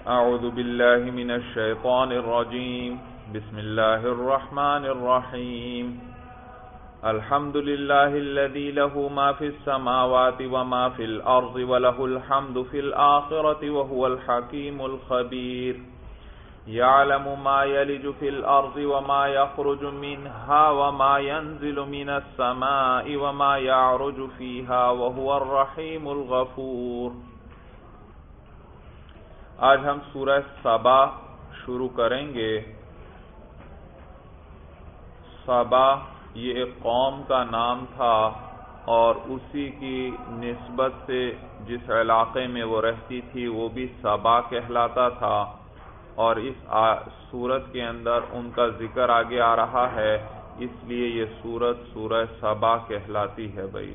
اعوذ باللہ من الشیطان الرجیم بسم اللہ الرحمن الرحیم الحمد للہ الذی له ما فی السماوات وما فی الارض وله الحمد فی الآخرة وهو الحکیم الخبیر يعلم ما يلج في الأرض وما يخرج منها وما ينزل من السماء وما يعرج فيها وهو الرحيم الغفور۔ آج ہم سورہ سبا شروع کریں گے۔ سبا یہ ایک قوم کا نام تھا اور اسی کی نسبت سے جس علاقے میں وہ رہتی تھی وہ بھی سبا کہلاتا تھا، اور اس سورت کے اندر ان کا ذکر آگے آ رہا ہے، اس لیے یہ سورت سورہ سبا کہلاتی ہے۔ بھائی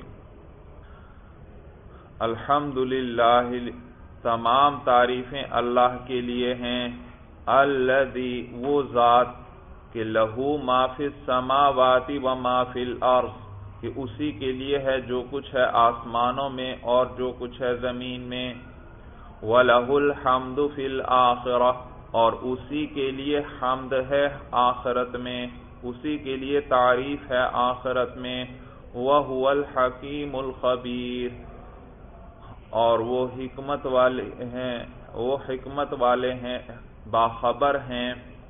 الحمدللہ، تمام تعریفیں اللہ کے لیے ہیں۔ الذی، وہ ذات کہ لہو ما فی السماوات و ما فی الارض، کہ اسی کے لیے ہے جو کچھ ہے آسمانوں میں اور جو کچھ ہے زمین میں۔ وَلَهُ الْحَمْدُ فِي الْآخِرَةِ، اور اسی کے لیے حمد ہے آخرت میں، اسی کے لیے تعریف ہے آخرت میں۔ وَهُوَ الْحَكِيمُ الْخَبِيرُ، اور وہ حکمت والے ہیں، وہ حکمت والے ہیں، باخبر ہیں۔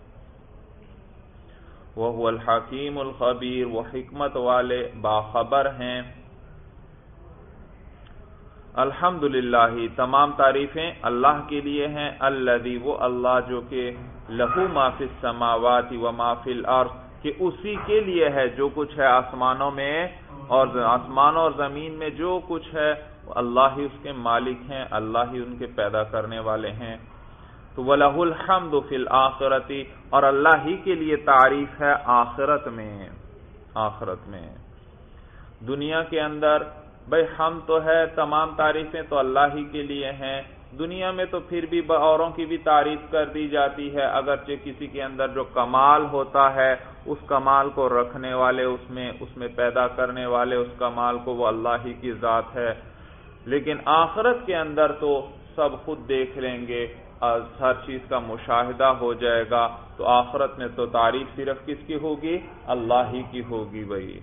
وَهُوَ الْحَكِيمُ الْخَبِيرُ، وہ حکمت والے باخبر ہیں۔ الحمدللہ، تمام تعریفیں اللہ کے لیے ہیں۔ الذی، وہ اللہ جو کہ لہو ما فی السماوات و ما فی الارض، کہ اسی کے لیے ہے جو کچھ ہے آسمانوں میں اور آسمانوں اور زمین میں جو کچھ ہے، اللہ ہی اس کے مالک ہیں، اللہ ہی ان کے پیدا کرنے والے ہیں۔ تو وَلَهُ الْحَمْدُ فِي الْآخِرَةِ، اور اللہ ہی کے لیے تعریف ہے آخرت میں۔ آخرت میں دنیا کے اندر بھئی ہم تو ہے، تمام تعریفیں تو اللہ ہی کے لیے ہیں۔ دنیا میں تو پھر بھی اوروں کی بھی تعریف کر دی جاتی ہے، اگرچہ کسی کے اندر جو کمال ہوتا ہے اس کمال کو رکھنے والے، اس میں پیدا کرنے والے اس کمال کو، وہ اللہ ہی کی ذات ہے۔ لیکن آخرت کے اندر تو سب خود دیکھ لیں گے، ہر چیز کا مشاہدہ ہو جائے گا، تو آخرت میں تو تعریف صرف کس کی ہوگی؟ اللہ ہی کی ہوگی۔ بھائی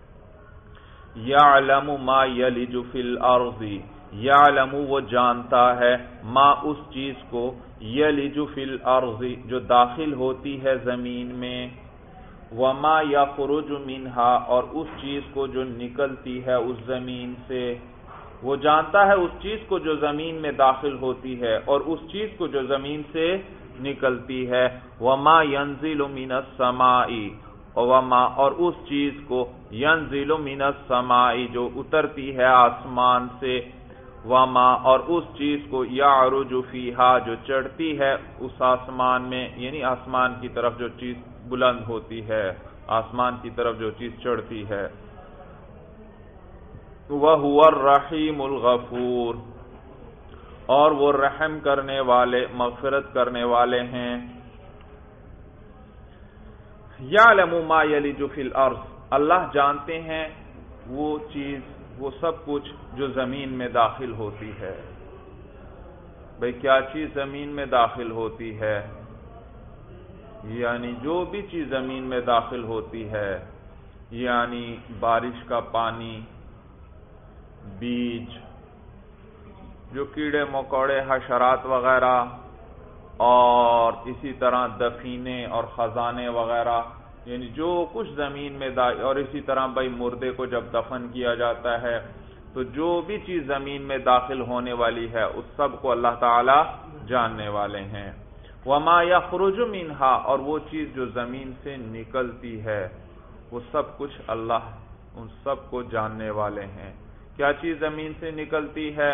یعلم ما یلج فی الارض، یعلم، وہ جانتا ہے، ما اس چیز کو، یلج فی الارض، جو داخل ہوتی ہے زمین میں، وما یخرج منہا، اور اس چیز کو جو نکلتی ہے اس زمین سے۔ وہ جانتا ہے اس چیز کو جو زمین میں داخل ہوتی ہے اور اس چیز کو جو زمین سے نکلتی ہے۔ وما ینزل من السماء، وما، اور اس چیز کو، ینزل من السماء، جو اترتی ہے آسمان سے۔ وما، اور اس چیز کو، یعرج فیہا، جو چڑھتی ہے اس آسمان میں، یعنی آسمان کی طرف جو چیز بلند ہوتی ہے، آسمان کی طرف جو چیز چڑھتی ہے۔ وَهُوَ الرَّحِيمُ الْغَفُورُ، اور وہ رحم کرنے والے، مغفرت کرنے والے ہیں۔ یعلم ما یلج فی الارض، اللہ جانتے ہیں وہ چیز، وہ سب کچھ جو زمین میں داخل ہوتی ہے۔ بھئی کیا چیز زمین میں داخل ہوتی ہے؟ یعنی جو بھی چیز زمین میں داخل ہوتی ہے، یعنی بارش کا پانی، بیج، جو کیڑے مکوڑے، حشرات وغیرہ، اور اسی طرح دفینے اور خزانے وغیرہ، یعنی جو کچھ زمین میں اور اسی طرح بھائی مردے کو جب دفن کیا جاتا ہے تو جو بھی چیز زمین میں داخل ہونے والی ہے اس سب کو اللہ تعالی جاننے والے ہیں۔ وما یخرج منہا، اور وہ چیز جو زمین سے نکلتی ہے، وہ سب کچھ اللہ ان سب کو جاننے والے ہیں۔ کیا چیز زمین سے نکلتی ہے؟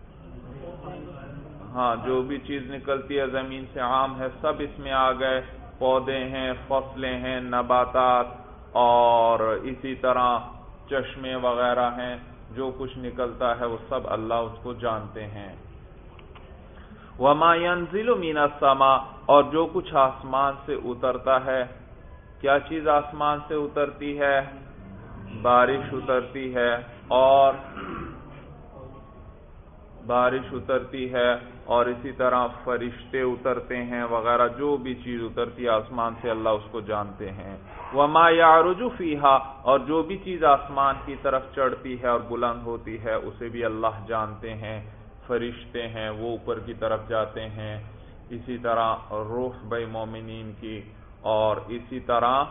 ہاں، جو بھی چیز نکلتی ہے زمین سے عام ہے، سب اس میں آ گئے، پودے ہیں، فصلیں ہیں، نباتات، اور اسی طرح چشمے وغیرہ ہیں، جو کچھ نکلتا ہے وہ سب اللہ اس کو جانتے ہیں۔ وما ينزل من السماء، اور جو کچھ آسمان سے اترتا ہے۔ کیا چیز آسمان سے اترتی ہے؟ بارش اترتی ہے، اور بارش اترتی ہے اور اسی طرح فرشتے اترتے ہیں وغیرہ، جو بھی چیز اترتی ہے آسمان سے اللہ اس کو جانتے ہیں۔ وما یعرج فیہا، اور جو بھی چیز آسمان کی طرف چڑھتی ہے اور بلند ہوتی ہے اسے بھی اللہ جانتے ہیں۔ فرشتے ہیں وہ اوپر کی طرف جاتے ہیں، اسی طرح روح بے مومنین کی، اور اسی طرح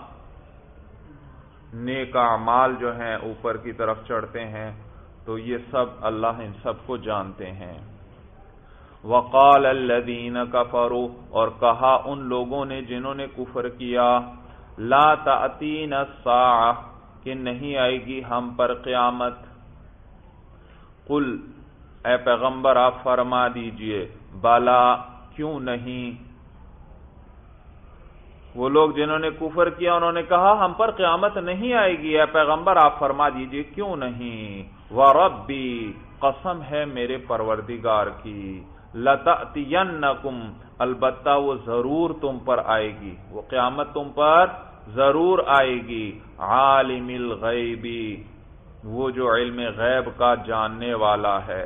نیک اعمال جو ہیں اوپر کی طرف چڑھتے ہیں، تو یہ سب اللہ ان سب کو جانتے ہیں۔ وقال الذین کفروا، اور کہا ان لوگوں نے جنہوں نے کفر کیا، لا تأتینا الساعہ، کہ نہیں آئے گی ہم پر قیامت۔ قل، اے پیغمبر آپ فرما دیجئے، بلا، کیوں نہیں۔ وہ لوگ جنہوں نے کفر کیا انہوں نے کہا ہم پر قیامت نہیں آئے گی، اے پیغمبر آپ فرما دیجئے کیوں نہیں۔ وَرَبِّي، قسم ہے میرے پروردگار کی، لَتَأْتِيَنَّكُمْ، البتہ وہ ضرور تم پر آئے گی، وہ قیامت تم پر ضرور آئے گی۔ عالم الغیب، وہ جو علم غیب کا جاننے والا ہے۔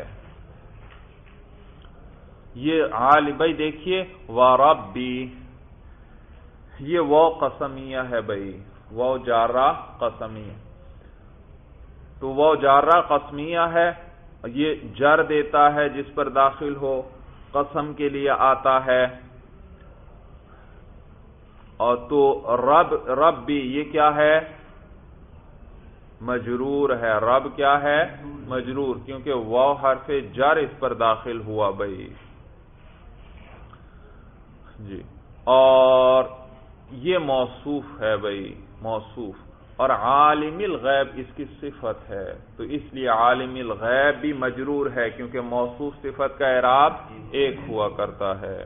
یہ عالم، بھائی دیکھیے، وَرَبِّي، یہ وہ قسمیہ ہے بھائی، وہ جارہ قسمیہ، تو وہ جارہ قسمیہ ہے، یہ جر دیتا ہے جس پر داخل ہو، قسم کے لیے آتا ہے، اور تو رب بھی یہ کیا ہے، مجرور ہے۔ رب کیا ہے، مجرور، کیونکہ وہ حرف جر اس پر داخل ہوا بھائی جی۔ اور یہ موصوف ہے بھائی، موصوف، اور عالم الغیب اس کی صفت ہے، تو اس لیے عالم الغیب بھی مجرور ہے کیونکہ موصوف صفت کا اعراب ایک ہوا کرتا ہے۔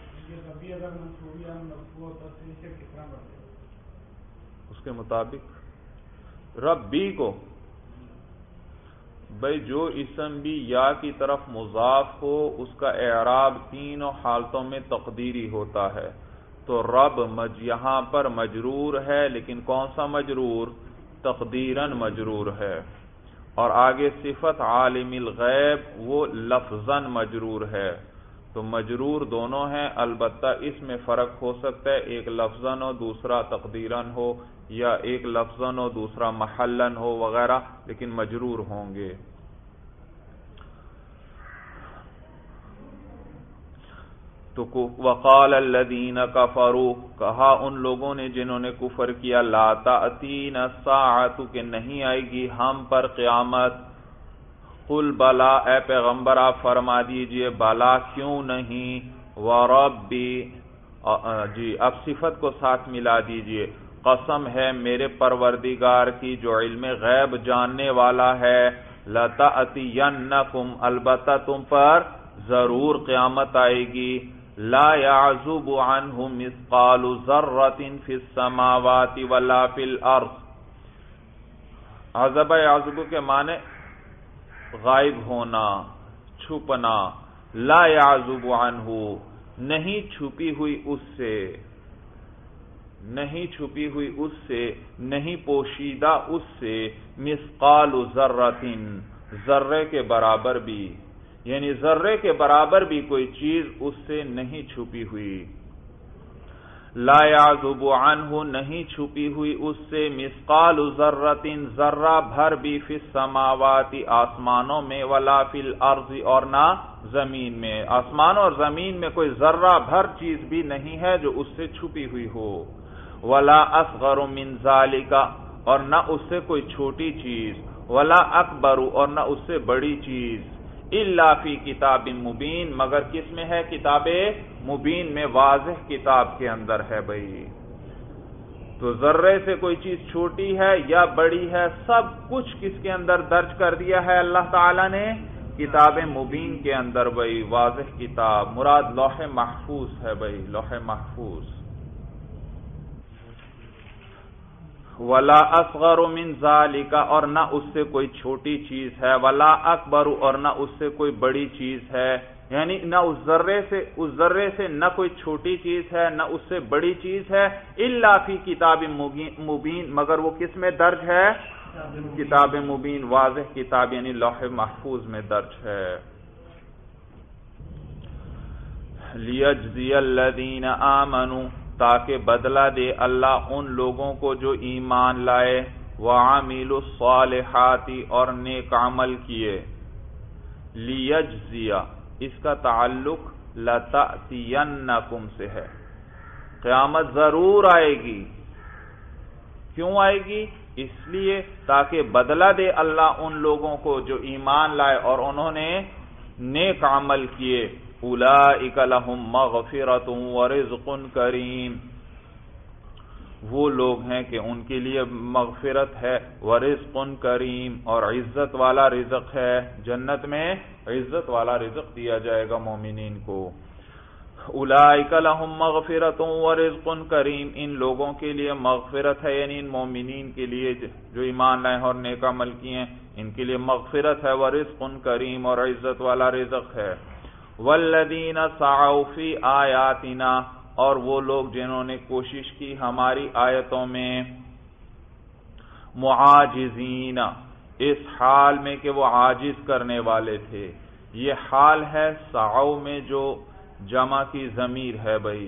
اس کے مطابق ربی کو بھائی جو اسم بھی یا کی طرف مضاف ہو اس کا اعراب تینوں حالتوں میں تقدیری ہوتا ہے، تو رب یہاں پر مجرور ہے، لیکن کون سا مجرور، تقدیراً مجرور ہے، اور آگے صفت عالم الغیب وہ لفظاً مجرور ہے، تو مجرور دونوں ہیں، البتہ اس میں فرق ہو سکتا ہے، ایک لفظاً ہو دوسرا تقدیراً ہو، یا ایک لفظاً ہو دوسرا محلاً ہو وغیرہ، لیکن مجرور ہوں گے۔ تو وقال الذین کفروا، کہا ان لوگوں نے جنہوں نے کفر کیا، لا تأتینا الساعۃ، کہ نہیں آئے گی ہم پر قیامت۔ قل بلا، اے پیغمبر آپ فرما دیجئے بلا، کیوں نہیں۔ وربی، جی اب صفت کو ساتھ ملا دیجئے، قسم ہے میرے پروردگار کی جو علم غیب جاننے والا ہے، لتأتینکم، البتہ تم پر ضرور قیامت آئے گی، لا يعزب عنہ مثقال ذرۃ فی السماوات ولا فی الارض۔ عزب یعزب کے معنی غائب ہونا، چھپنا، لا يعزب عنہ، نہیں چھپی ہوئی اس سے، نہیں چھپی ہوئی اس سے، نہیں پوشیدہ اس سے، مثقال ذرۃ، ذرے کے برابر بھی، یعنی ذرے کے برابر بھی کوئی چیز اس سے نہیں چھپی ہوئی۔ لا يعزب عنہ، نہیں چھپی ہوئی اس سے، مثقال ذرۃ، ذرہ بھر بھی، فی السماوات، آسمانوں میں، ولا فی الارض، اور نہ زمین میں، آسمان اور زمین میں کوئی ذرہ بھر چیز بھی نہیں ہے جو اس سے چھپی ہوئی ہو، ولا اصغر من ذالک، اور نہ اس سے کوئی چھوٹی چیز، ولا اکبر، اور نہ اس سے بڑی چیز، الا فی کتاب مبین، مگر کس میں ہے، کتاب مبین میں، واضح کتاب کے اندر ہے بھائی۔ تو ذرے سے کوئی چیز چھوٹی ہے یا بڑی ہے، سب کچھ کس کے اندر درج کر دیا ہے اللہ تعالی نے، کتاب مبین کے اندر بھائی، واضح کتاب، مراد لوح محفوظ ہے بھائی، لوح محفوظ۔ ولا اصغر من ذالک، اور نہ اس سے کوئی چھوٹی چیز ہے، ولا اکبر، اور نہ اس سے کوئی بڑی چیز ہے، یعنی نہ اس ذرے سے نہ کوئی چھوٹی چیز ہے نہ اس سے بڑی چیز ہے، الا فی کتاب مبین، مگر وہ کس میں درج ہے، کتاب مبین، واضح کتاب، یعنی لوح محفوظ میں درج ہے۔ لیجزی الذین آمنوا، تاکہ بدلہ دے اللہ ان لوگوں کو جو ایمان لائے، وعملوا الصالحات، اور نیک عمل کیے۔ لیجزی، اس کا تعلق لتأتینکم سے ہے، قیامت ضرور آئے گی۔ کیوں آئے گی؟ اس لیے تاکہ بدلہ دے اللہ ان لوگوں کو جو ایمان لائے اور انہوں نے نیک عمل کیے۔ اولئک لہم مغفرۃ ورزق کریم، وہ لوگ ہیں کہ ان کے لیے مغفرت ہے، ورزق کریم، اور عزت والا رزق ہے، جنت میں عزت والا رزق دیا جائے گا مومنین کو۔ اولئک لہم مغفرۃ ورزق کریم، ان لوگوں کے لیے مغفرت ہے، یعنی ان مومنین کے لیے جو ایمان لائے اور نیک عمل کیے ہیں، ان کے لیے مغفرت ہے، ورزق کریم، اور عزت والا رزق ہے۔ والذین سعوا فی آیاتنا، اور وہ لوگ جنہوں نے کوشش کی ہماری آیتوں میں، معاجزین، اس حال میں کہ وہ عاجز کرنے والے تھے۔ یہ حال ہے سعوا میں جو جمع کی ضمیر ہے بھائی،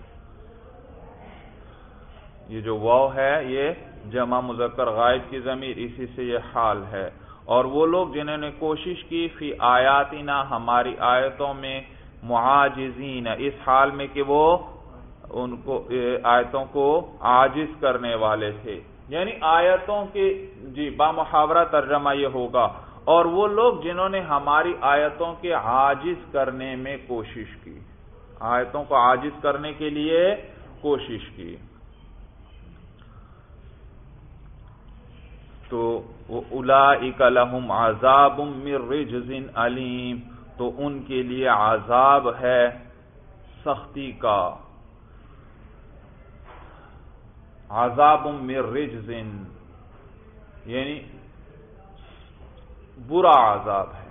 یہ جو واو ہے یہ جمع مذکر غائب کی ضمیر، اسی سے یہ حال ہے۔ اور وہ لوگ جنہوں نے کوشش کی فی آیاتنا، ہماری آیتوں میں، معاجزین، اس حال میں کہ وہ ان کو آیتوں کو عاجز کرنے والے تھے، یعنی آیتوں کے بامحاورہ ترجمہ یہ ہوگا، اور وہ لوگ جنہوں نے ہماری آیتوں کے عاجز کرنے میں کوشش کی، آیتوں کو عاجز کرنے کے لیے کوشش کی۔ تو اولئک لہم عذاب من رجز علیم، تو ان کے لیے عذاب ہے سختی کا، عذاب من رجز، یعنی برا عذاب ہے،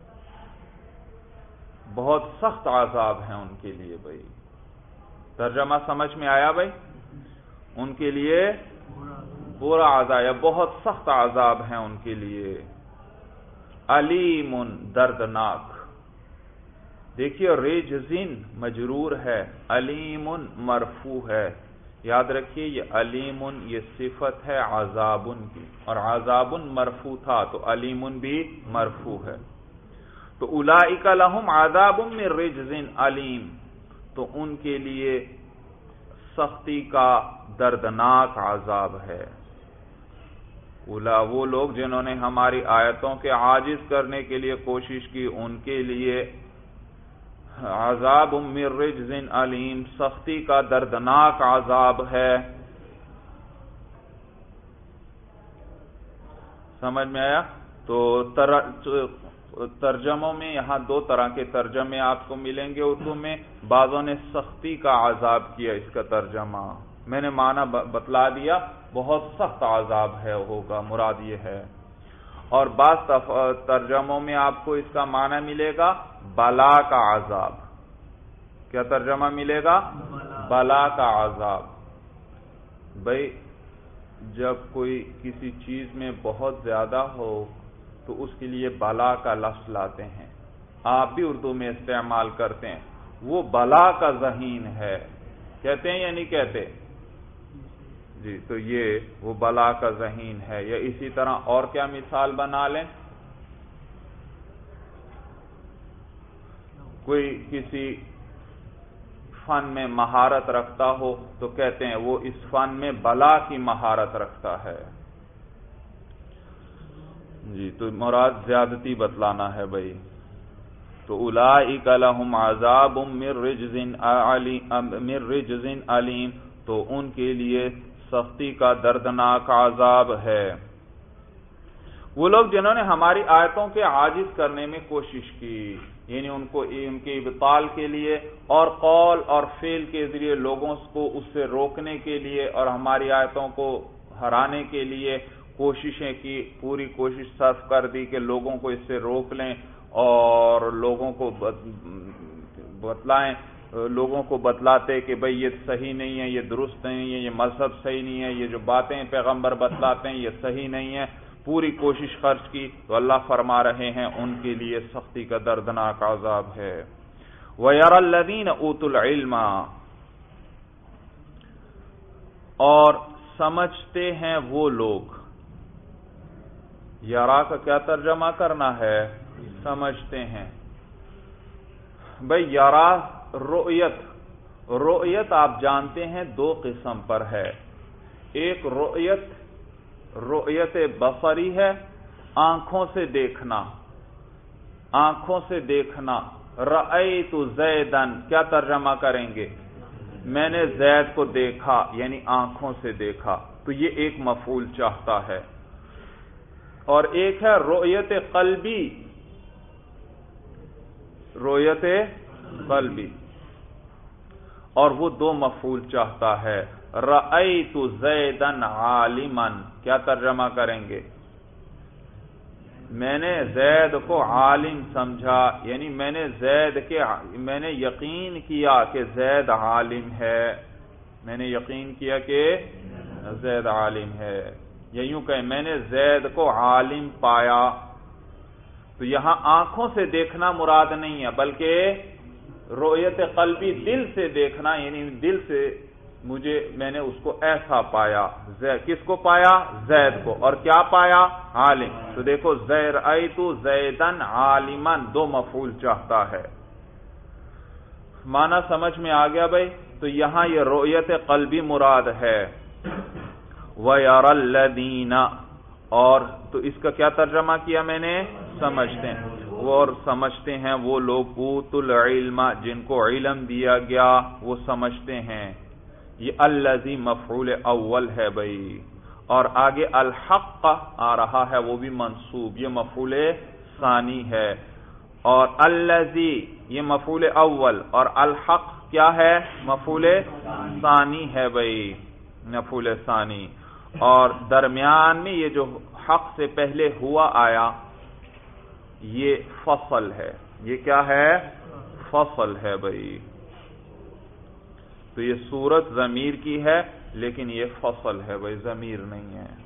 بہت سخت عذاب ہے ان کے لیے بھائی۔ ترجمہ سمجھ میں آیا بھائی؟ ان کے لیے برا عذاب ہے، بہت سخت عذاب ہے ان کے لیے۔ علیم، دردناک۔ دیکھیے رجزن مجرور ہے، علیم مرفوع ہے، یاد رکھیے یہ علیم یہ صفت ہے عذابن کی، اور عذابن مرفوع تھا تو علیم بھی مرفوع ہے۔ تو اولئک لہم عذاب من رجز علیم، تو ان کے لیے سختی کا دردناک عذاب ہے۔ وہ لوگ جنہوں نے ہماری آیتوں کے عاجز کرنے کے لیے کوشش کی، ان کے لیے عذاب من رجز علیم، سختی کا دردناک عذاب ہے۔ سمجھ میں آیا؟ تو ترجموں میں یہاں دو طرح کے ترجمے آپ کو ملیں گے اردو میں، بعضوں نے سختی کا عذاب کیا اس کا ترجمہ، میں نے معنی بتلا دیا، بہت سخت عذاب ہے ہوگا، مراد یہ ہے۔ اور بعض ترجموں میں آپ کو اس کا معنی ملے گا بلا کا عذاب۔ کیا ترجمہ ملے گا؟ بلا کا عذاب۔ بھائی جب کوئی کسی چیز میں بہت زیادہ ہو تو اس کے لیے بلا کا لفظ لاتے ہیں، آپ بھی اردو میں استعمال کرتے ہیں، وہ بلا کا ذہین ہے، کہتے ہیں یا نہیں کہتے؟ جی، تو یہ وہ بلا کا ذہین ہے۔ یا اسی طرح اور کیا مثال بنا لیں، کوئی کسی فن میں مہارت رکھتا ہو تو کہتے ہیں وہ اس فن میں بلا کی مہارت رکھتا ہے۔ جی، تو مراد زیادتی بتلانا ہے بھائی۔ تو اولئک لہم عذاب من رجز علیم، تو ان کے لیے سختی کا دردناک عذاب ہے۔ وہ لوگ جنہوں نے ہماری آیتوں کے عاجز کرنے میں کوشش کی، یعنی ان کے ابطال کے لیے اور قول اور فعل کے ذریعے لوگوں کو اس سے روکنے کے لیے اور ہماری آیتوں کو ہرانے کے لیے کوششیں کی، پوری کوشش صرف کر دی کہ لوگوں کو اس سے روک لیں اور لوگوں کو بتلائیں، لوگوں کو بتلاتے کہ بھئی یہ صحیح نہیں ہے، یہ درست نہیں ہے، یہ مذہب صحیح نہیں ہے، یہ جو باتیں پیغمبر بتلاتے ہیں یہ صحیح نہیں ہے، پوری کوشش خرچ کی، تو اللہ فرما رہے ہیں ان کے لیے سختی کا دردناک عذاب ہے۔ وَيَرَى الَّذِينَ أُوتُوا الْعِلْمَ، اور سمجھتے ہیں وہ لوگ. یرا کا کیا ترجمہ کرنا ہے؟ سمجھتے ہیں. بھئی یرا رؤیت آپ جانتے ہیں دو قسم پر ہے. ایک رؤیت بصری ہے، آنکھوں سے دیکھنا. آنکھوں سے دیکھنا. رأیت زیدن کیا ترجمہ کریں گے؟ میں نے زید کو دیکھا، یعنی آنکھوں سے دیکھا. تو یہ ایک مفعول چاہتا ہے. اور ایک ہے رؤیت قلبی. رؤیت قلبی، اور وہ دو مفعول چاہتا ہے. رأیت زیدن عالما کیا ترجمہ کریں گے؟ میں نے زید کو عالم سمجھا، یعنی میں نے یقین کیا کہ زید عالم ہے. میں نے یقین کیا کہ زید عالم ہے. یا یوں کہیں میں نے زید کو عالم پایا. تو یہاں آنکھوں سے دیکھنا مراد نہیں ہے، بلکہ رؤیت قلبی دل سے دیکھنا، یعنی دل سے میں نے اس کو ایسا پایا. کس کو پایا؟ زید کو. اور کیا پایا؟ عالم. تو دیکھو رأیت زیدن عالما دو مفعول چاہتا ہے. معنی سمجھ میں آ گیا بھائی؟ تو یہاں یہ رؤیت قلبی مراد ہے. وَيَرَى الَّذِينَ، اور تو اس کا کیا ترجمہ کیا میں نے؟ سمجھتے ہیں. اور سمجھتے ہیں وہ لوگ اوتوا العلم جن کو علم دیا گیا، وہ سمجھتے ہیں. یہ الذی مفعول اول ہے بھائی. اور آگے الحق آ رہا ہے، وہ بھی منصوب، یہ مفعول ثانی ہے. اور الذی یہ مفعول اول، اور الحق کیا ہے؟ مفعول ثانی ہے بھائی، مفعول ثانی. اور درمیان میں یہ جو حق سے پہلے ہوا آیا یہ فصل ہے. یہ کیا ہے؟ فصل ہے بھائی. تو یہ صورت ضمیر کی ہے، لیکن یہ فصل ہے بھائی، ضمیر نہیں ہے.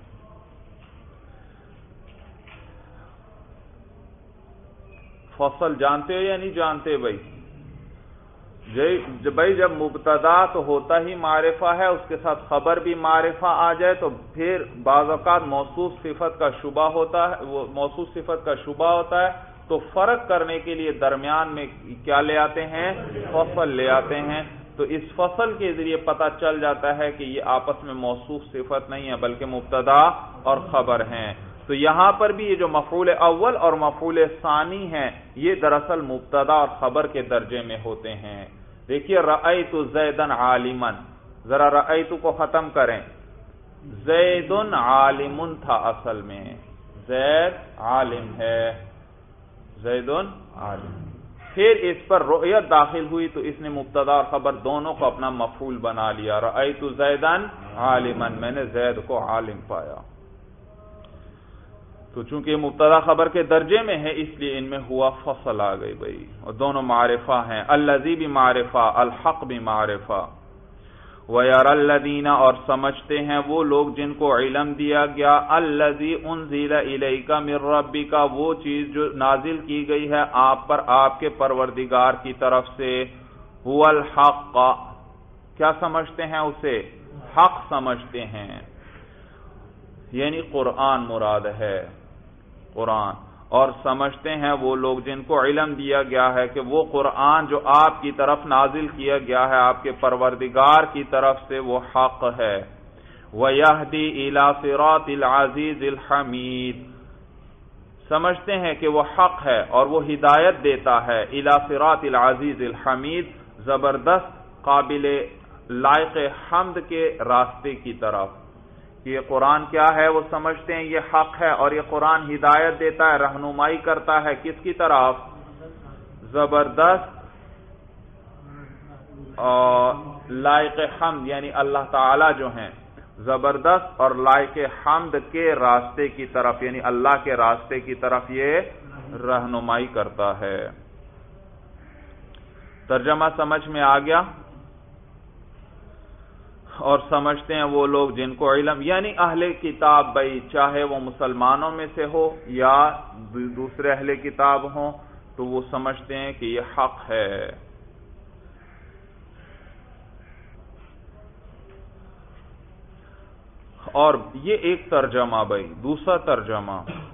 فصل جانتے ہو یا نہیں جانتے بھائی؟ بھائی جب مبتدا تو ہوتا ہی معرفہ ہے، اس کے ساتھ خبر بھی معرفہ آ جائے تو پھر بعض اوقات موصوف صفت کا شبہ ہوتا ہے. وہ موصوف صفت کا شبہ ہوتا ہے، تو فرق کرنے کے لیے درمیان میں کیا لے آتے ہیں؟ فصل لے آتے ہیں. تو اس فصل کے ذریعے پتہ چل جاتا ہے کہ یہ آپس میں موصوف صفت نہیں ہے، بلکہ مبتدا اور خبر ہیں. تو یہاں پر بھی یہ جو مفعول اول اور مفعول ثانی ہیں، یہ دراصل مبتدا اور خبر کے درجے میں ہوتے ہیں. دیکھیے رأیت زیدن عالما، ذرا رأیت کو ختم کریں. زید عالم تھا، اصل میں زید عالم ہے. زید عالم. پھر اس پر رؤیت داخل ہوئی تو اس نے مبتدا اور خبر دونوں کو اپنا مفعول بنا لیا. رأیت زیدن عالما، میں نے زید کو عالم پایا. تو چونکہ مبتدا خبر کے درجے میں ہے، اس لیے ان میں ہوا فصل آ گئی بھائی. اور دونوں معرفہ ہیں، الذی بھی معرفہ، الحق بھی معرفہ. وَيَرَى الَّذِينَ، اور سمجھتے ہیں وہ لوگ جن کو علم دیا گیا، الَّذِي أُنزِلَ إِلَيْكَ مِن رَبِّكَ، وہ چیز جو نازل کی گئی ہے آپ پر آپ کے پروردگار کی طرف سے. هُوَ الْحَقَّ، کیا سمجھتے ہیں اسے؟ حق سمجھتے ہیں، یعنی قرآن مراد ہے، قرآن. اور سمجھتے ہیں وہ لوگ جن کو علم دیا گیا ہے کہ وہ قرآن جو آپ کی طرف نازل کیا گیا ہے آپ کے پروردگار کی طرف سے وہ حق ہے. وَيَهْدِي إِلَى صِرَاطِ الْعَزِيزِ الْحَمِيدِ، سمجھتے ہیں کہ وہ حق ہے اور وہ ہدایت دیتا ہے. إِلَى صِرَاطِ الْعَزِيزِ الْحَمِيدِ، زبردست قابل لائق حمد کے راستے کی طرف. یہ قرآن کیا ہے وہ سمجھتے ہیں یہ حق ہے، اور یہ قرآن ہدایت دیتا ہے، رہنمائی کرتا ہے کس کی طرف؟ زبردست اور لائق حمد، یعنی اللہ تعالی جو ہیں زبردست اور لائق حمد کے راستے کی طرف، یعنی اللہ کے راستے کی طرف یہ رہنمائی کرتا ہے. ترجمہ سمجھ میں آ گیا؟ اور سمجھتے ہیں وہ لوگ جن کو علم، یعنی اہل کتاب بھائی، چاہے وہ مسلمانوں میں سے ہو یا دوسرے اہل کتاب ہوں، تو وہ سمجھتے ہیں کہ یہ حق ہے. اور یہ ایک ترجمہ بھائی. دوسرا ترجمہ،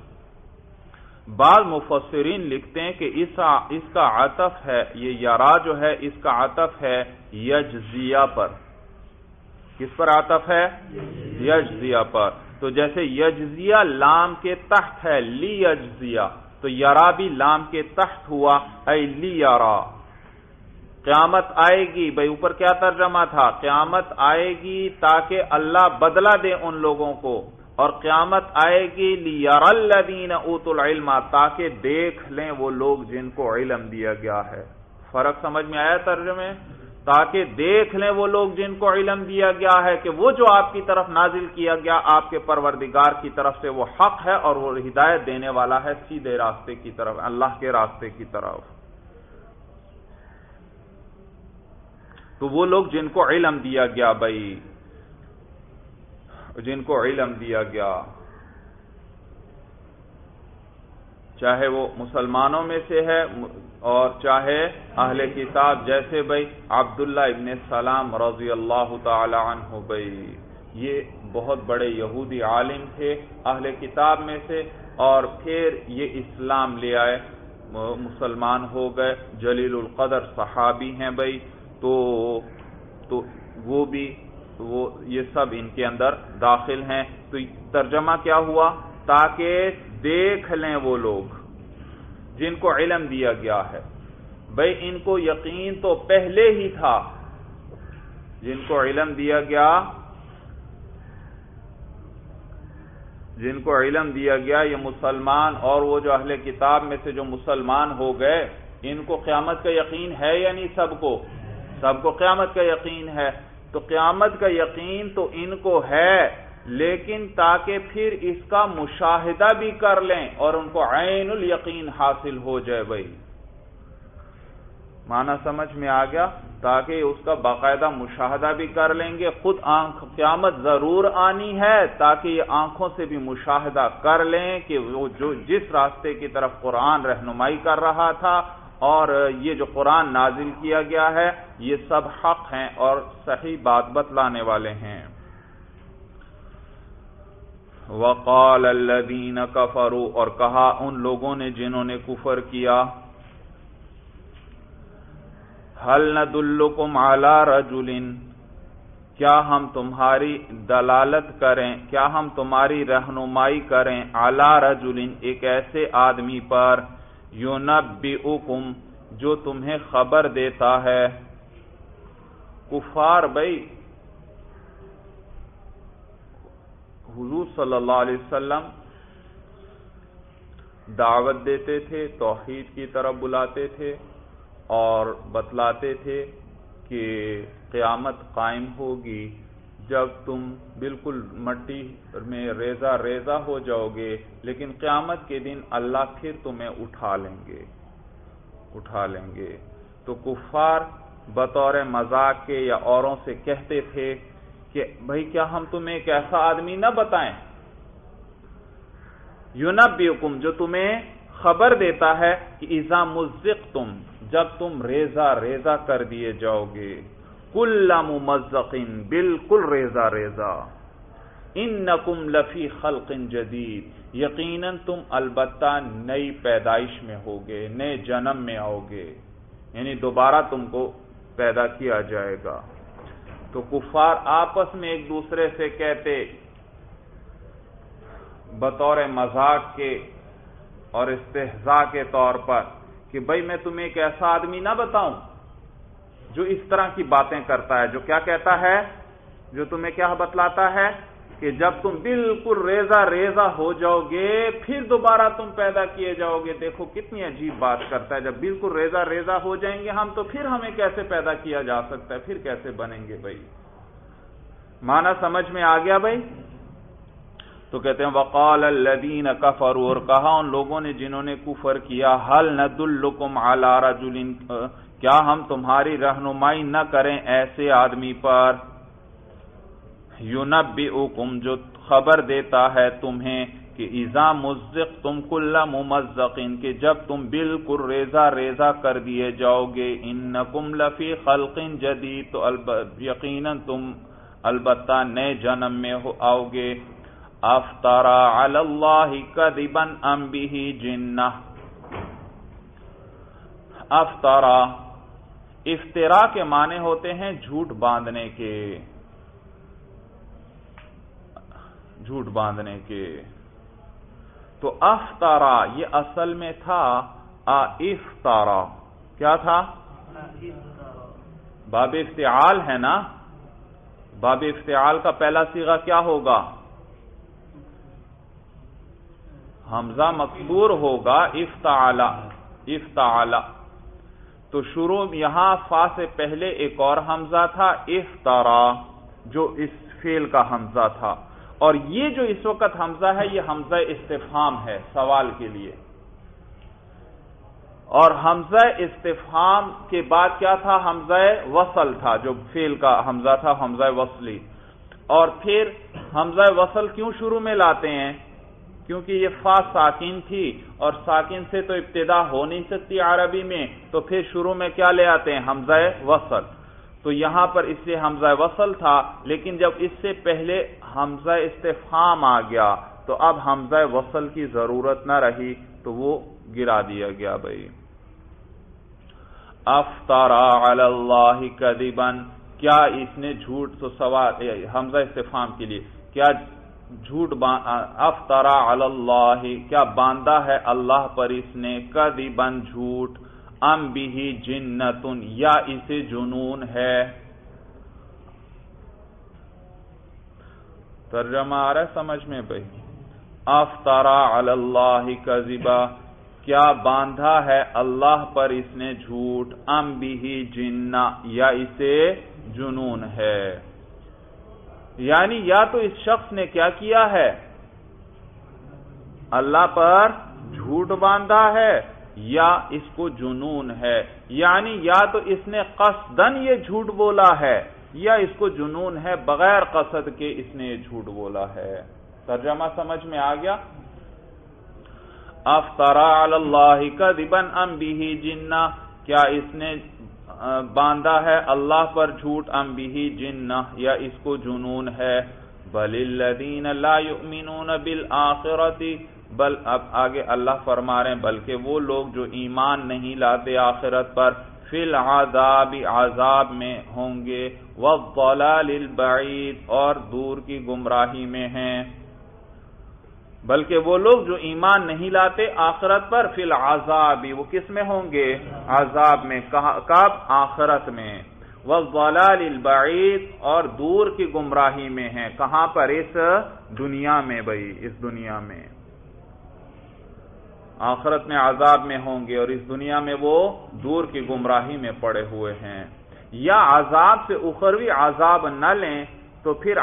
بعض مفسرین لکھتے ہیں کہ اس کا عطف ہے، یہ یرا جو ہے اس کا عطف ہے یجزیہ پر. کس پر عطف ہے؟ یجزیہ پر. تو جیسے یجزیہ لام کے تحت ہے لی یجزیہ، تو یرا بھی لام کے تحت ہوا اے لی یرا. قیامت آئے گی، بھائی اوپر کیا ترجمہ تھا؟ قیامت آئے گی تاکہ اللہ بدلہ دے ان لوگوں کو، اور قیامت آئے گی لیَرَى الَّذِينَ أُوتُوا الْعِلْمَ، تاکہ دیکھ لیں وہ لوگ جن کو علم دیا گیا ہے. فرق سمجھ میں آیا ترجمے؟ تاکہ دیکھ لیں وہ لوگ جن کو علم دیا گیا ہے کہ وہ جو آپ کی طرف نازل کیا گیا آپ کے پروردگار کی طرف سے وہ حق ہے، اور وہ ہدایت دینے والا ہے سیدھے راستے کی طرف، اللہ کے راستے کی طرف. تو وہ لوگ جن کو علم دیا گیا، بھائی جن کو علم دیا گیا، چاہے وہ مسلمانوں میں سے ہے اور چاہے اہل کتاب، جیسے بھائی عبداللہ ابن سلام رضی اللہ تعالی عنہ، بھائی یہ بہت بڑے یہودی عالم تھے اہل کتاب میں سے، اور پھر یہ اسلام لے آئے، مسلمان ہو گئے، جلیل القدر صحابی ہیں بھائی. تو وہ یہ سب ان کے اندر داخل ہیں. تو ترجمہ کیا ہوا؟ تاکہ دیکھ لیں وہ لوگ جن کو علم دیا گیا ہے. بھئی ان کو یقین تو پہلے ہی تھا، جن کو علم دیا گیا، جن کو علم دیا گیا یہ مسلمان اور وہ جو اہل کتاب میں سے جو مسلمان ہو گئے، ان کو قیامت کا یقین ہے یا نہیں؟ سب کو قیامت کا یقین ہے. تو قیامت کا یقین تو ان کو ہے، لیکن تاکہ پھر اس کا مشاہدہ بھی کر لیں اور ان کو عین الیقین حاصل ہو جائے. بھائی معنی سمجھ میں آ گیا؟ تاکہ اس کا باقاعدہ مشاہدہ بھی کر لیں گے. خود قیامت ضرور آنی ہے تاکہ یہ آنکھوں سے بھی مشاہدہ کر لیں کہ وہ جو جس راستے کی طرف قرآن رہنمائی کر رہا تھا اور یہ جو قرآن نازل کیا گیا ہے یہ سب حق ہیں اور صحیح بات بتلانے والے ہیں. وقال الذین کفروا، اور کہا ان لوگوں نے جنہوں نے کفر کیا، هل ندلکم علی رجل، کیا ہم تمہاری دلالت کریں، کیا ہم تمہاری رہنمائی کریں، علی رجل ایک ایسے آدمی پر، ینبئکم جو تمہیں خبر دیتا ہے. کفار بھائی حضور صلی اللہ علیہ وسلم دعوت دیتے تھے، توحید کی طرف بلاتے تھے اور بتلاتے تھے کہ قیامت قائم ہوگی جب تم بالکل مٹی میں ریزہ ریزہ ہو جاؤ گے، لیکن قیامت کے دن اللہ پھر تمہیں اٹھا لیں گے. تو کفار بطور مذاق کے یا اوروں سے کہتے تھے کہ بھئی کیا ہم تمہیں ایک ایسا آدمی نہ بتائیں، ینبئکم جو تمہیں خبر دیتا ہے کہ اذا مزقتم جب تم ریزہ ریزہ کر دیے جاؤ گے، کل ممزقن بالکل ریزہ ریزہ، انکم لفی خلق جدید یقیناً تم البتہ نئی پیدائش میں ہوگے، نئے جنم میں آؤ گے، یعنی دوبارہ تم کو پیدا کیا جائے گا. تو کفار آپس میں ایک دوسرے سے کہتے بطور مذاق کے اور استہزاء کے طور پر کہ بھئی میں تمہیں ایک ایسا آدمی نہ بتاؤں جو اس طرح کی باتیں کرتا ہے، جو کیا کہتا ہے، جو تمہیں کیا بتلاتا ہے کہ جب تم بالکل ریزہ ریزہ ہو جاؤ گے پھر دوبارہ تم پیدا کیے جاؤ گے. دیکھو کتنی عجیب بات کرتا ہے، جب بالکل ریزہ ریزہ ہو جائیں گے ہم تو پھر ہمیں کیسے پیدا کیا جا سکتا ہے، پھر کیسے بنیں گے. بھائی معنی سمجھ میں آ گیا بھائی؟ تو کہتے ہیں وقال الذین کفروا، اور کہا ان لوگوں نے جنہوں نے کفر کیا، هل ندلکم علی رجل کیا ہم تمہاری رہنمائی نہ کریں ایسے آدمی پر، ینبئکم جو خبر دیتا ہے تمہیں کہ اذا مزقتم کل ممزقن کہ جب تم بالکل ریزہ ریزہ کر دیے جاؤ گے، انکم لفی خلق جدید تو یقیناً تم البتہ نئے جنم میں آؤ گے. افترا علی اللہ کذبا ام بہ جنہ. افترا افترا کے معنی ہوتے ہیں جھوٹ باندھنے کے، جھوٹ باندھنے کے. تو افترا یہ اصل میں تھا افطارا. کیا تھا؟ باب افتعال ہے نا. باب افتعال کا پہلا صیغہ کیا ہوگا؟ حمزہ مکسور ہوگا. افتعلا افتعلا. تو شروع یہاں فا سے پہلے ایک اور حمزہ تھا افترا جو اس فعل کا حمزہ تھا، اور یہ جو اس وقت حمزہ ہے یہ حمزہ استفہام ہے سوال کے لیے. اور حمزہ استفہام کے بعد کیا تھا؟ حمزہ وصل تھا جو فعل کا حمزہ تھا، حمزہ وصلی. اور پھر حمزہ وصل کیوں شروع میں لاتے ہیں؟ کیونکہ یہ فا ساکن تھی اور ساکن سے تو ابتدا ہو نہیں سکتی عربی میں، تو پھر شروع میں کیا لے آتے ہیں؟ حمزہ وصل. تو یہاں پر اس سے حمزہ وصل تھا، لیکن جب اس سے پہلے حمزہ استفہام آ گیا تو اب حمزہ وصل کی ضرورت نہ رہی تو وہ گرا دیا گیا. بھائی افترا علی اللہ کذبا، کیا اس نے جھوٹ، تو سوال حمزہ استفہام کے لیے، کیا جھوٹ افترا علی اللہ کیا باندھا ہے اللہ پر اس نے، کذبا جھوٹ، ام بہ جنۃ یا اسے جنون ہے. ترجمہ آ رہا ہے سمجھ میں بھائی؟ افترا علی اللہ کذبا، کیا باندھا ہے اللہ پر اس نے جھوٹ، ام بہ جنہ یا اسے جنون ہے. یعنی یا تو اس شخص نے کیا کیا ہے؟ اللہ پر جھوٹ باندھا ہے یا اس کو جنون ہے. یعنی یا تو اس نے قصدن یہ جھوٹ بولا ہے یا اس کو جنون ہے، بغیر قصد کے اس نے یہ جھوٹ بولا ہے. ترجمہ سمجھ میں آ گیا؟ افترا علی اللہ کذبا ام بہ جنہ، کیا اس نے باندھا ہے اللہ پر جھوٹ، ام بہ جنہ یا اس کو جنون ہے. بل الذین لا یؤمنون بالآخرۃ، بل اب آگے اللہ فرما رہے ہیں بلکہ وہ لوگ جو ایمان نہیں لاتے آخرت پر، فی العذاب عذاب میں ہوں گے، والضلال البعید اور دور کی گمراہی میں ہیں. بلکہ وہ لوگ جو ایمان نہیں لاتے آخرت پر، فی العذاب وہ کس میں ہوں گے؟ عذاب میں. کب؟ آخرت میں. والضلال البعید اور دور کی گمراہی میں ہیں. کہاں پر؟ اس دنیا میں. بھائی اس دنیا میں آخرت میں عذاب میں ہوں گے اور اس دنیا میں وہ دور کی گمراہی میں پڑے ہوئے ہیں. یا عذاب سے اخروی عذاب نہ لیں تو پھر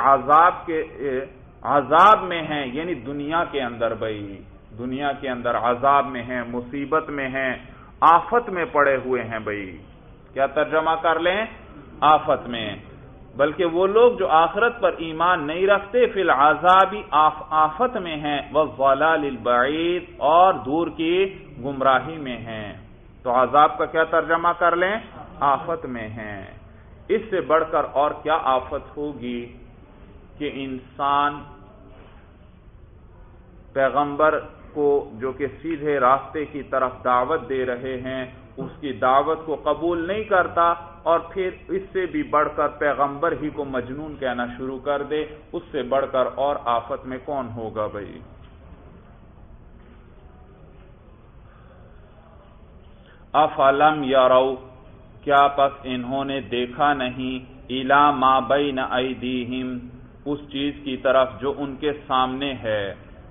عذاب میں ہیں، یعنی دنیا کے اندر. بھائی دنیا کے اندر عذاب میں ہیں، مصیبت میں ہیں، آفت میں پڑے ہوئے ہیں. بھائی کیا ترجمہ کر لیں؟ آفت میں. بلکہ وہ لوگ جو آخرت پر ایمان نہیں رکھتے، فی العذاب آفت میں ہیں، والضلال البعید اور دور کی گمراہی میں ہیں. تو عذاب کا کیا ترجمہ کر لیں؟ آفت میں ہیں. اس سے بڑھ کر اور کیا آفت ہوگی کہ انسان پیغمبر کو جو کہ سیدھے راستے کی طرف دعوت دے رہے ہیں اس کی دعوت کو قبول نہیں کرتا، اور پھر اس سے بھی بڑھ کر پیغمبر ہی کو مجنون کہنا شروع کر دے. اس سے بڑھ کر اور آفت میں کون ہوگا؟ بھائی افلم یروا، کیا پس انہوں نے دیکھا نہیں، الی ما بین ایدیہم، اس چیز کی طرف جو ان کے سامنے ہے،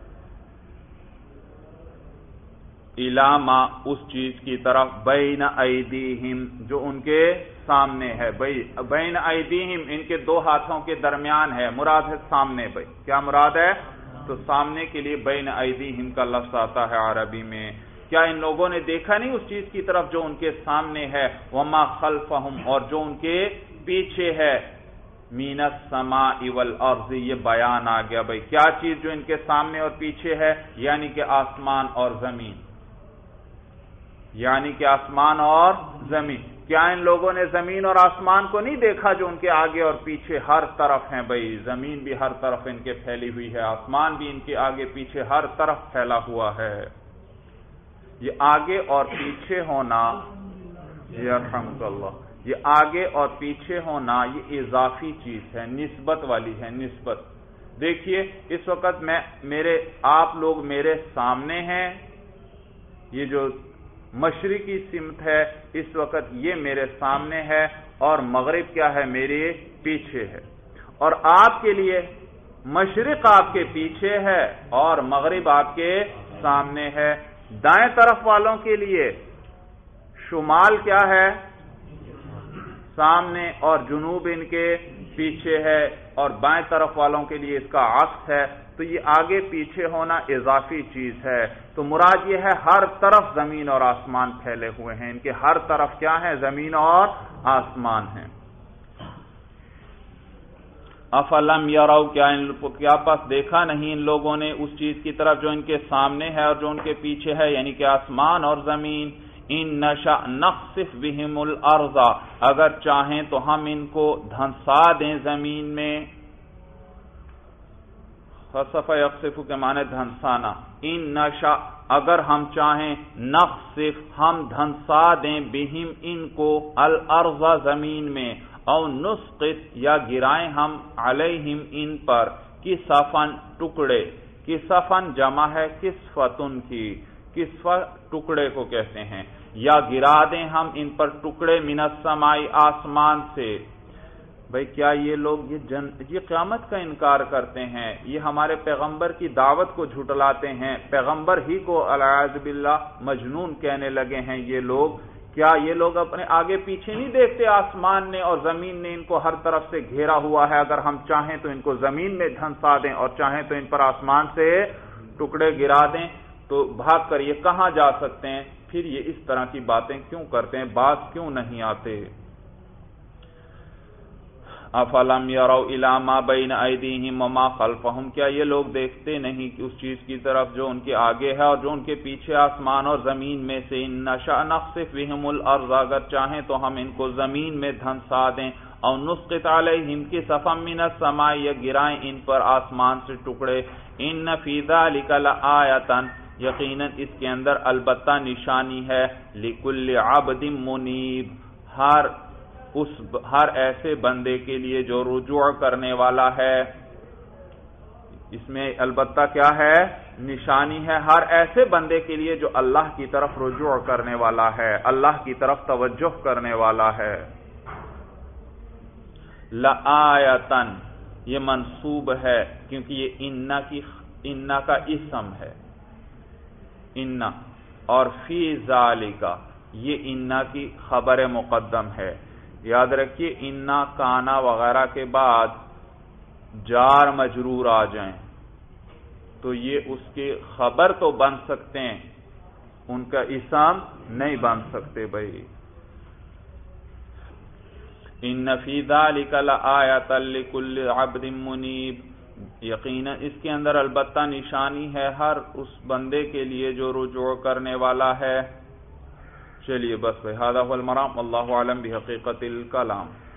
الی ما اس چیز کی طرف، بین ایدیہم جو ان کے سامنے ہے. بین ایدیہم ان کے دو ہاتھوں کے درمیان ہے، مراد ہے سامنے. بھائی کیا مراد ہے؟ تو سامنے کے لیے بین ایدیہم کا لفظ آتا ہے عربی میں. کیا ان لوگوں نے دیکھا نہیں اس چیز کی طرف جو ان کے سامنے ہے، وما خلفہم اور جو ان کے پیچھے ہے، من السماء والارض یہ بیان آ گیا. بھائی کیا چیز جو ان کے سامنے اور پیچھے ہے؟ یعنی کہ آسمان اور زمین. یعنی کہ آسمان اور زمین. کیا ان لوگوں نے زمین اور آسمان کو نہیں دیکھا جو ان کے آگے اور پیچھے ہر طرف ہیں؟ بھائی زمین بھی ہر طرف ان کے پھیلی ہوئی ہے، آسمان بھی ان کے آگے پیچھے ہر طرف پھیلا ہوا ہے۔ یہ آگے اور پیچھے ہونا، یرحمک اللہ، یہ آگے اور پیچھے ہونا یہ اضافی چیز ہے، نسبت والی ہے، نسبت۔ دیکھیے اس وقت آپ لوگ میرے سامنے ہیں، یہ جو مشرقی سمت ہے اس وقت یہ میرے سامنے ہے، اور مغرب کیا ہے؟ میرے پیچھے ہے۔ اور آپ کے لیے مشرق آپ کے پیچھے ہے اور مغرب آپ کے سامنے ہے۔ دائیں طرف والوں کے لیے شمال کیا ہے؟ سامنے، اور جنوب ان کے پیچھے ہے، اور بائیں طرف والوں کے لیے اس کا عکس ہے۔ تو یہ آگے پیچھے ہونا اضافی چیز ہے۔ تو مراد یہ ہے ہر طرف زمین اور آسمان پھیلے ہوئے ہیں، ان کے ہر طرف کیا ہے؟ زمین اور آسمان ہیں۔ افلم یروا، کیا پس دیکھا نہیں ان لوگوں نے اس چیز کی طرف جو ان کے سامنے ہے اور جو ان کے پیچھے ہے، یعنی کہ آسمان اور زمین۔ ان نشأ نخسف بہم الارض، اگر چاہیں تو ہم ان کو دھنسا دیں زمین میں۔ خسف یخسف کے معنی دھنسانا۔ ان نشأ، اگر ہم چاہیں، نخسف، ہم دھنسا دیں، بہم ان کو، الارض زمین میں، او نسقط، یا گرائیں ہم، علیہم ان پر، کسفن ٹکڑے۔ کسفن جمع ہے کسفتن کی، کسفہ ٹکڑے کو کہتے ہیں، یا گرا دیں ہم ان پر ٹکڑے، من السماء، آسمان سے۔ بھئی کیا یہ لوگ یہ قیامت کا انکار کرتے ہیں، یہ ہمارے پیغمبر کی دعوت کو جھٹلاتے ہیں، پیغمبر ہی کو العیاذ باللہ مجنون کہنے لگے ہیں یہ لوگ۔ کیا یہ لوگ اپنے آگے پیچھے نہیں دیکھتے؟ آسمان نے اور زمین نے ان کو ہر طرف سے گھیرا ہوا ہے، اگر ہم چاہیں تو ان کو زمین میں دھنسا دیں اور چاہیں تو ان پر آسمان سے ٹکڑے گرا دیں، تو بھاگ کر یہ کہاں جا سکتے ہیں؟ پھر یہ اس طرح کی باتیں کیوں کرتے ہیں؟ باز کیوں نہیں آتے؟ افلم یروا الی ما بین ایدیہم وما خلفہم، کیا یہ لوگ دیکھتے نہیں کہ اس چیز کی طرف جو ان کے آگے ہے اور جو ان کے پیچھے آسمان اور زمین میں سے؟ ان نشأ نخسف بہم الارض، اگر چاہیں تو ہم ان کو زمین میں دھنسا دیں، او نسقط علیہم کسفا من السماء، یا گرائیں ان پر آسمان سے ٹکڑے۔ ان فی ذلک لآیۃ، یقیناً اس کے اندر البتہ نشانی ہے، لکل عبد منیب، ہر ایسے بندے کے لیے جو رجوع کرنے والا ہے۔ اس میں البتہ کیا ہے؟ نشانی ہے ہر ایسے بندے کے لیے جو اللہ کی طرف رجوع کرنے والا ہے، اللہ کی طرف توجہ کرنے والا ہے۔ لآیۃ، یہ منصوب ہے کیونکہ یہ انا کا اسم ہے، انا، اور فی ذالک، یہ انا کی خبر مقدم ہے۔ یاد رکھیے انا، کانا وغیرہ کے بعد جار مجرور آ جائیں تو یہ اس کے خبر تو بن سکتے ہیں، ان کا اسم نہیں بن سکتے۔ بھائی ان فی ذلک لآیۃ لکل عبد منیب، یقینا اس کے اندر البتہ نشانی ہے ہر اس بندے کے لیے جو رجوع کرنے والا ہے۔ چلیے بس بھائی، ھذا ھو المرام، واللہ اعلم بحقیقت الکلام۔